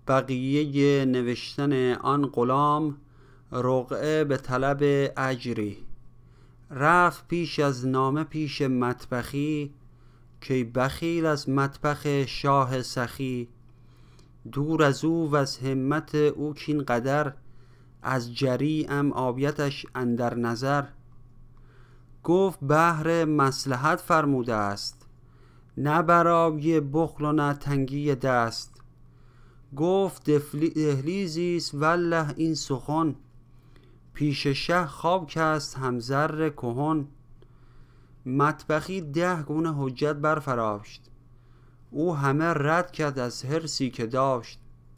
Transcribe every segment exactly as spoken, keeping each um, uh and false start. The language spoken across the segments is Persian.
بقیه نوشتن آن غلام رقعه به طلب اجری. رفت پیش از نامه پیش مطبخی، که بخیل از مطبخ شاه سخی. دور از او و از همت او کین قدر، از جری ام آبیتش اندر نظر. گفت بهر مصلحت فرموده است، نه برای بخل و نه تنگی دست. گفت دهلیزیست والله این سخن، پیش شه خاک است هم زر کهن. مطبخی ده گونه حجت برفراشت، او همه رد کرد از حرصی که داشت.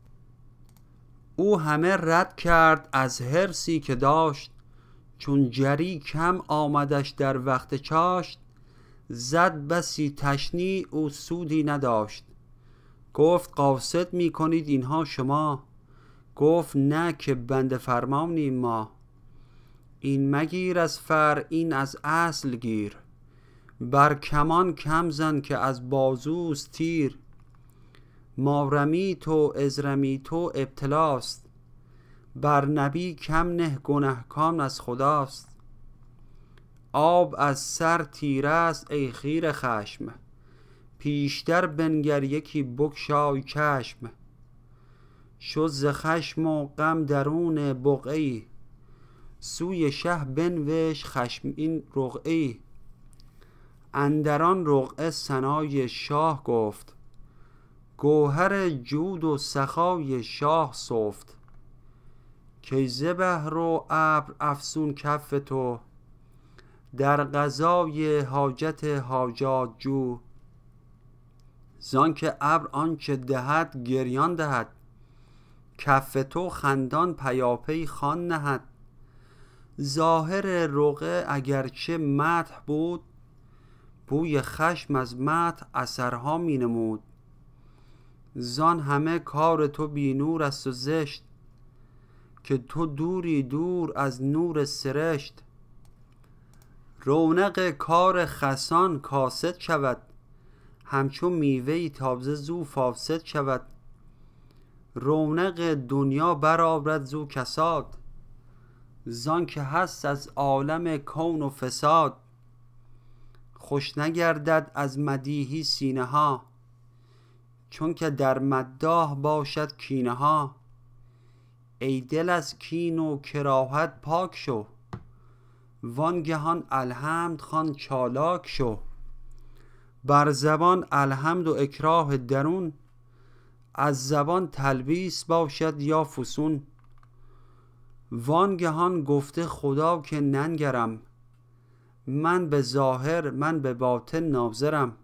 او همه رد کرد از حرصی که داشت، چون جری کم آمدش در وقت چاشت. زد بسی تشنیع او سودی نداشت، گفت قاصد می کنید اینها شما. گفت نه که بنده فرمانیم ما. این مگیر از فرع این از اصل گیر، بر کمان کم زن که از بازوست تیر. ما رمیت و از رمیت و ابتلاست، بر نبی کم نه گنهکار از خداست. آب از سر تیره است ای خیره خشم، پیشتر بنگر یکی بگشای چشم. شد ز خشم و غم درون بقعی، سوی شه بنوشت خشم این رقعی. اندران رقعه ثنای شاه گفت، گوهر جود و سخای شاه سفت. کی ز بحر و ابر افزون کف تو، در قضای حاجت حاجات جو. زانکه ابر آنچه دهد گریان دهد، کف تو خندان پیاپی خوان نهد. ظاهر رقعه اگرچه مدح بود، بوی خشم از مدح اثرها می نمود. زان همه کار تو بی نور است و زشت، که تو دوری دور از نور سرشت. رونق کار خسان کاسد شود، همچون میوه تازه زو فاسد شود. رونق دنیا برآورد زو کساد، زان که هست از عالم کون و فساد. خوش نگردد از مدیحی سینه ها، چون که در مداح باشد کینه ها. ای دل از کین و کراهت پاک شو، وانگهان الحمد خوان چالاک شو. بر زبان الحمد و اکراه درون، از زبان تلبیس باشد یا فسون. وانگهان گفته خدا که ننگرم، من به ظاهر من به باطن ناظرم.